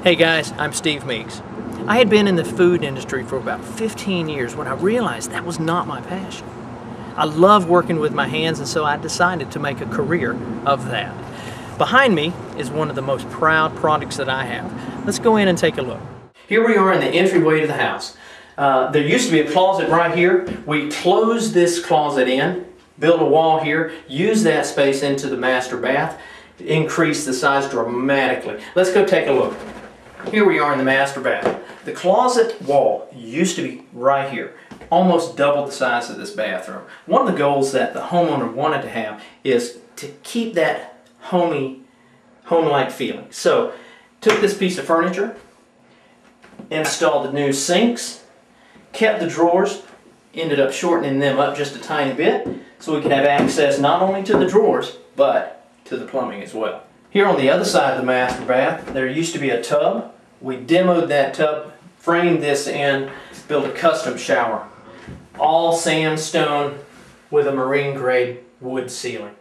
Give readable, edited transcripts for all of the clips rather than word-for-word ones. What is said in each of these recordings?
Hey guys, I'm Steve Meeks. I had been in the food industry for about 15 years when I realized that was not my passion. I love working with my hands, and so I decided to make a career of that. Behind me is one of the most proud products that I have. Let's go in and take a look. Here we are in the entryway to the house. There used to be a closet right here. We closed this closet in, built a wall here, used that space into the master bath, increased the size dramatically. Let's go take a look. Here we are in the master bath. The closet wall used to be right here, almost double the size of this bathroom. One of the goals that the homeowner wanted to have is to keep that home-like feeling. So, took this piece of furniture, installed the new sinks, kept the drawers, ended up shortening them up just a tiny bit so we could have access not only to the drawers, but to the plumbing as well. Here on the other side of the master bath, there used to be a tub. We demoed that tub, framed this in, built a custom shower. All sandstone with a marine grade wood ceiling.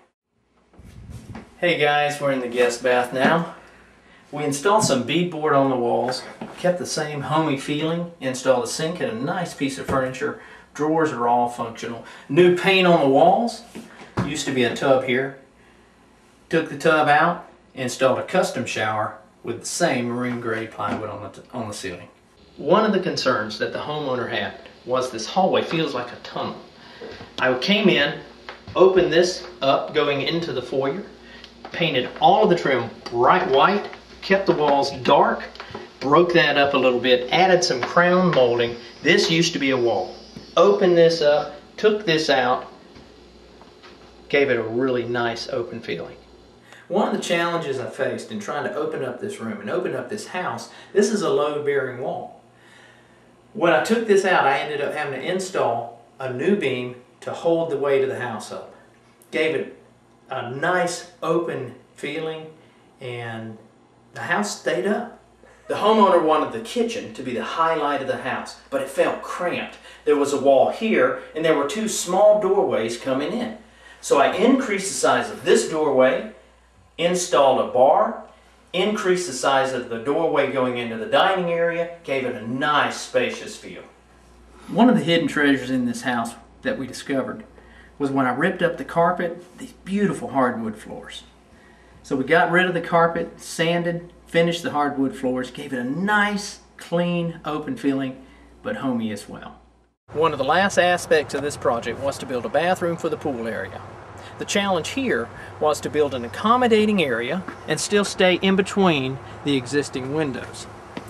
Hey guys, we're in the guest bath now. We installed some beadboard on the walls, kept the same homey feeling, installed a sink and a nice piece of furniture. Drawers are all functional. New paint on the walls. Used to be a tub here. Took the tub out, installed a custom shower with the same marine grade plywood on the ceiling. One of the concerns that the homeowner had was this hallway feels like a tunnel. I came in, opened this up going into the foyer, painted all of the trim bright white, kept the walls dark, broke that up a little bit, added some crown molding. This used to be a wall. Opened this up, took this out, gave it a really nice open feeling. One of the challenges I faced in trying to open up this room and open up this house, this is a load-bearing wall. When I took this out, I ended up having to install a new beam to hold the weight of the house up. Gave it a nice open feeling, and the house stayed up. The homeowner wanted the kitchen to be the highlight of the house, but it felt cramped. There was a wall here, and there were two small doorways coming in. So I increased the size of this doorway, installed a bar, increased the size of the doorway going into the dining area, gave it a nice spacious feel. One of the hidden treasures in this house that we discovered was when I ripped up the carpet, these beautiful hardwood floors. So we got rid of the carpet, sanded, finished the hardwood floors, gave it a nice, clean, open feeling, but homey as well. One of the last aspects of this project was to build a bathroom for the pool area. The challenge here was to build an accommodating area and still stay in between the existing windows.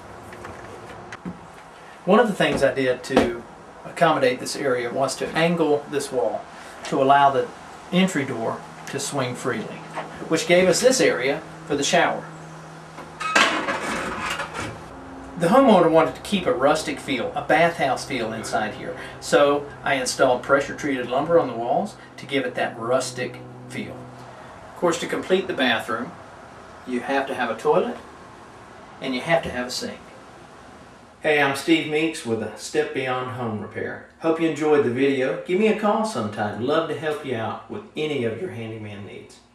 One of the things I did to accommodate this area was to angle this wall to allow the entry door to swing freely, which gave us this area for the shower. The homeowner wanted to keep a rustic feel, a bathhouse feel inside here, so I installed pressure-treated lumber on the walls to give it that rustic feel. Of course, to complete the bathroom, you have to have a toilet and you have to have a sink. Hey, I'm Steve Meeks with a Step Beyond Home Repair. Hope you enjoyed the video. Give me a call sometime. Love to help you out with any of your handyman needs.